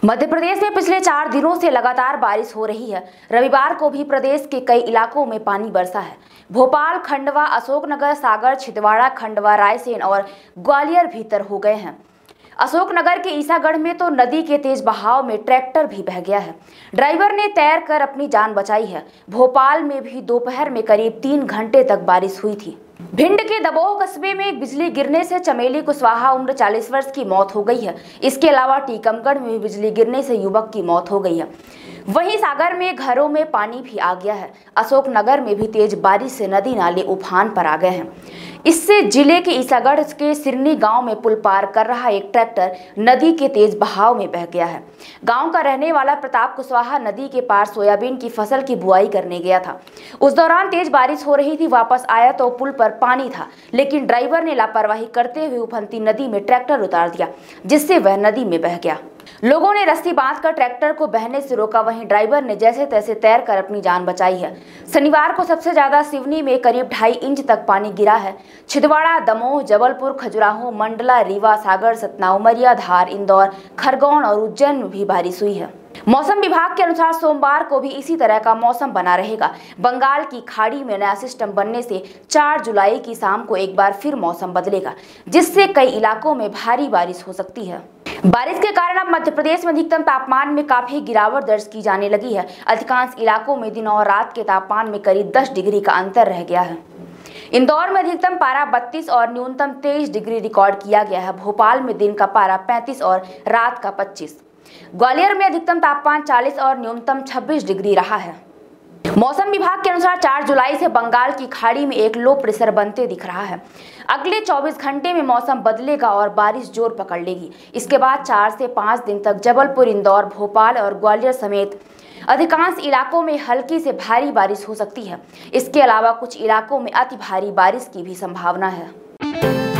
मध्य प्रदेश में पिछले 4 दिनों से लगातार बारिश हो रही है। रविवार को भी प्रदेश के कई इलाकों में पानी बरसा है। भोपाल, खंडवा, अशोकनगर, सागर, छिंदवाड़ा, खंडवा, रायसेन और ग्वालियर भीतर हो गए हैं। अशोकनगर के ईसागढ़ में तो नदी के तेज बहाव में ट्रैक्टर भी बह गया है। ड्राइवर ने तैर कर अपनी जान बचाई है। भोपाल में भी दोपहर में करीब 3 घंटे तक बारिश हुई थी। भिंड के दबोह कस्बे में बिजली गिरने से चमेली कुशवाहा उम्र 40 वर्ष की मौत हो गई है। इसके अलावा टीकमगढ़ में भी बिजली गिरने से युवक की मौत हो गई है। वहीं सागर में घरों में पानी भी आ गया है। अशोकनगर में भी तेज बारिश से नदी नाले उफान पर आ गए हैं। इससे जिले के ईसागढ़ के सिरनी गांव में पुल पार कर रहा एक ट्रैक्टर नदी के तेज बहाव में बह गया है। गांव का रहने वाला प्रताप कुशवाहा नदी के पार सोयाबीन की फसल की बुआई करने गया था। उस दौरान तेज बारिश हो रही थी। वापस आया तो पुल पर पानी था, लेकिन ड्राइवर ने लापरवाही करते हुए उफनती नदी में ट्रैक्टर उतार दिया, जिससे वह नदी में बह गया। लोगों ने रस्सी बांधकर ट्रैक्टर को बहने से रोका। वहीं ड्राइवर ने जैसे तैसे तैरकर अपनी जान बचाई है। शनिवार को सबसे ज्यादा सिवनी में करीब 2.5 इंच तक पानी गिरा है। छिंदवाड़ा, दमोह, जबलपुर, खजुराहो, मंडला, रीवा, सागर, सतना, उमरिया, धार, इंदौर, खरगोन और उज्जैन में भी बारिश हुई है। मौसम विभाग के अनुसार सोमवार को भी इसी तरह का मौसम बना रहेगा। बंगाल की खाड़ी में नया सिस्टम बनने से 4 जुलाई की शाम को एक बार फिर मौसम बदलेगा, जिससे कई इलाकों में भारी बारिश हो सकती है। बारिश के कारण अब मध्य प्रदेश में अधिकतम तापमान में काफी गिरावट दर्ज की जाने लगी है। अधिकांश इलाकों में दिन और रात के तापमान में करीब 10 डिग्री का अंतर रह गया है। इंदौर में अधिकतम पारा 32 और न्यूनतम 23 डिग्री रिकॉर्ड किया गया है। भोपाल में दिन का पारा 35 और रात का 25। ग्वालियर में अधिकतम तापमान 40 और न्यूनतम 26 डिग्री रहा है। मौसम विभाग के अनुसार 4 जुलाई से बंगाल की खाड़ी में एक लो प्रेशर बनते दिख रहा है। अगले 24 घंटे में मौसम बदलेगा और बारिश जोर पकड़ लेगी। इसके बाद 4 से 5 दिन तक जबलपुर, इंदौर, भोपाल और ग्वालियर समेत अधिकांश इलाकों में हल्की से भारी बारिश हो सकती है। इसके अलावा कुछ इलाकों में अति भारी बारिश की भी संभावना है।